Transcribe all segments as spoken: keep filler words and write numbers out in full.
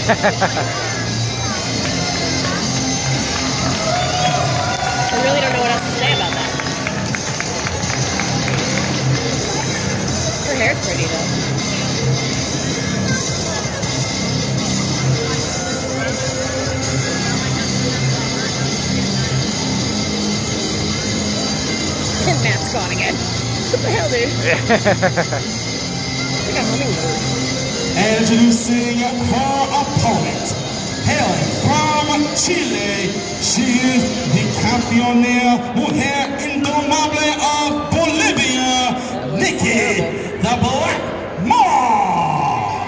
I really don't know what else to say about that. Her hair's pretty though. And Matt's gone again. What the hell, dude? It's like a hummingbird. Introducing her opponent, hailing from Chile, she is the Campeona Mujer Indomable of Bolivia, Nikki the Black Moth.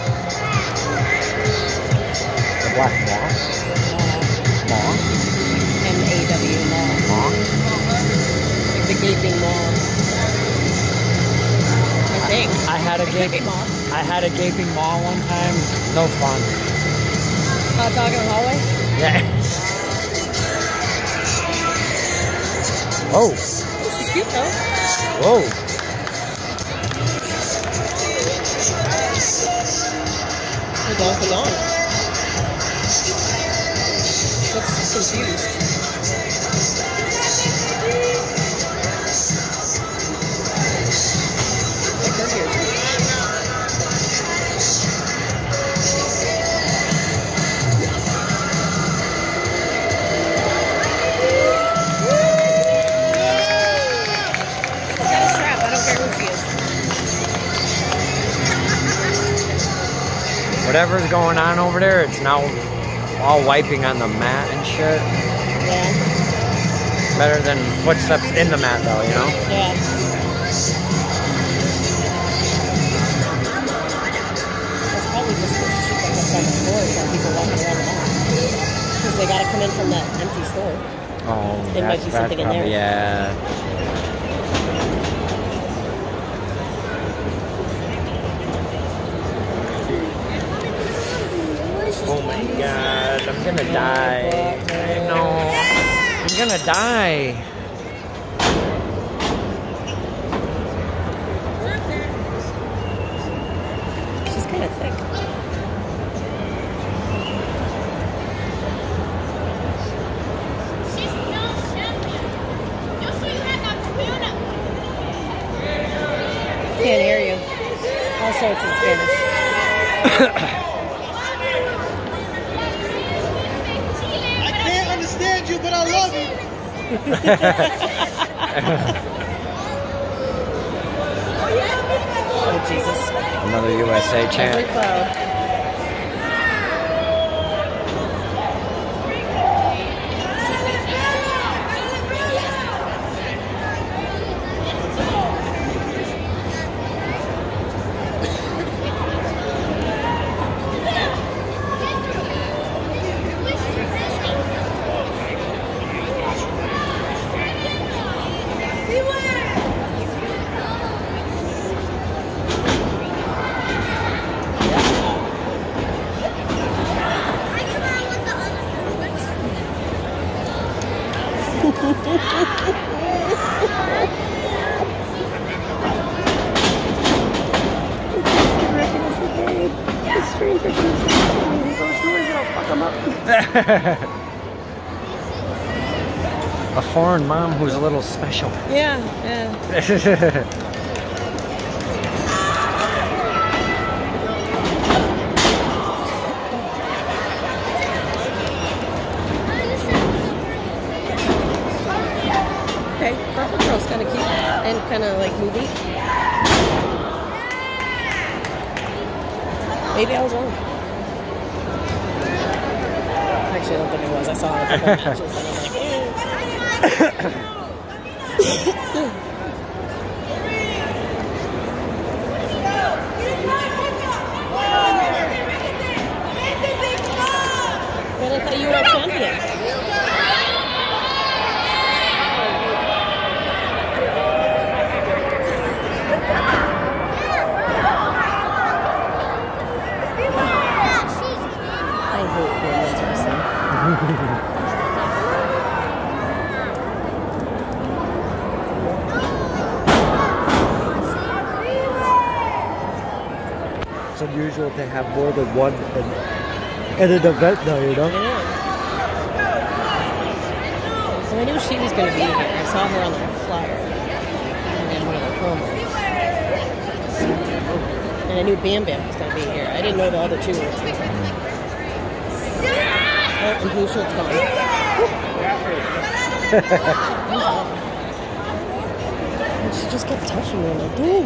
The Black Moth? Moth? M A W Moth. Moth? The gaping moth. I think. I had a the gaping moth. I had a gaping maw one time. No fun. Hot dog in the hallway? Yeah. Whoa. Oh, she's cute though. Whoa. Hold on, hold on. Looks confused. Like her here too. Whatever's going on over there, it's now all wiping on the mat and shit. Yeah. Better than footsteps in the mat though, you know? Yeah. That's probably just the shit that goes on the floor for people walking around the mall. Because they gotta come in from that empty store. Oh, There might that's, be that's something in probably, there. yeah. Oh my god, I'm gonna die. I know. I'm gonna die. She's kind of thick. Can't hear you. All sorts in Spanish. You, but I love you. Oh, Jesus. Another U S A Every chant. cloud. A foreign mom who's a little special. Yeah, yeah. Okay, Purple Girl's kind of cute and kind of like movie. Maybe I was wrong. Actually, I don't think it was. I saw it a couple matches and I was like, eh. But I thought you were a champion. I hate women's wrestling. It's unusual to have more than one at an event though, you know? I know. And I knew she was going to be here. I saw her on the flyer. And then one of the promos. And I knew Bam Bam was going to be here. I didn't know the other two were here. Oh, and Blue Shirt's gone. And she just kept touching me. I'm like, dude.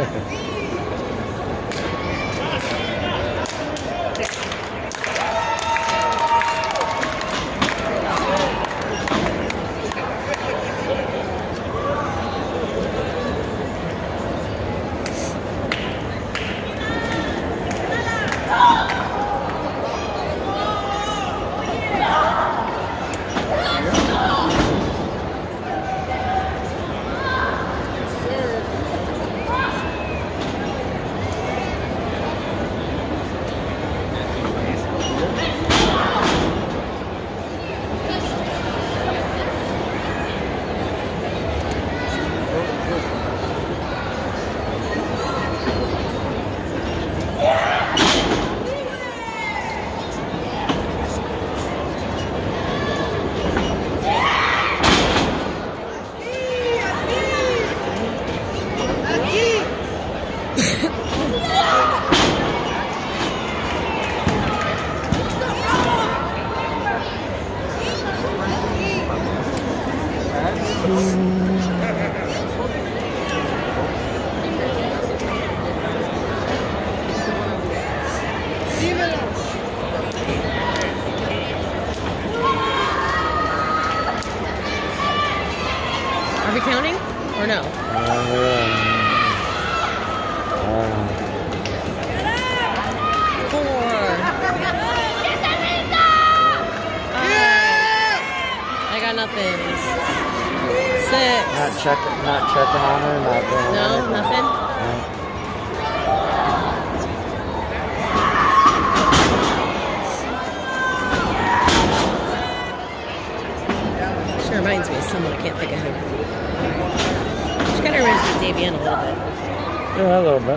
Are we counting or no? Four. I got nothing. Six. Not checking, not checking on her, not doing No, anything. nothing? No. She reminds me of someone, I can't think of who. She kind of reminds me of Davian a little bit. Yeah, a little bit.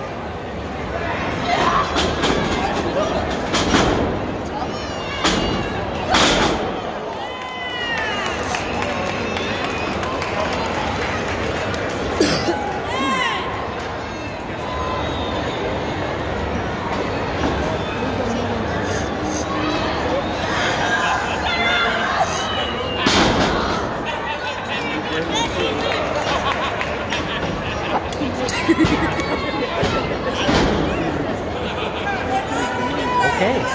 Okay.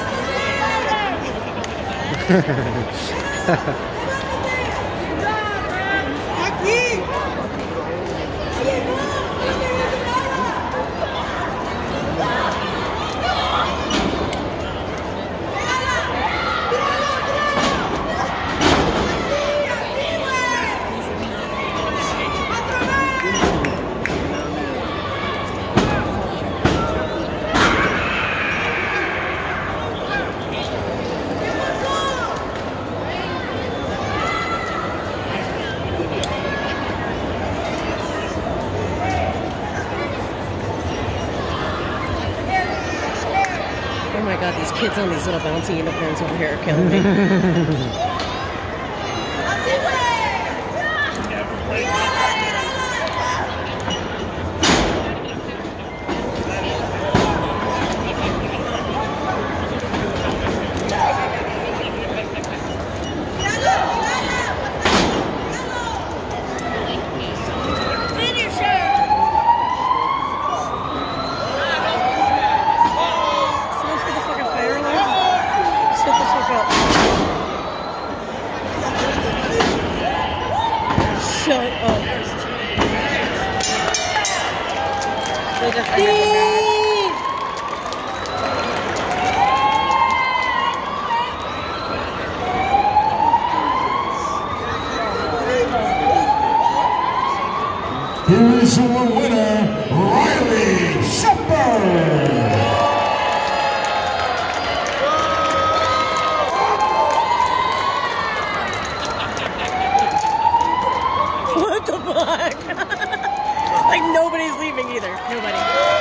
Oh my god, these kids on these little bouncy unicorns over here are killing me. Shut up. They just Here is your winner, Riley Shepard. What the fuck? Like nobody's leaving either. Nobody.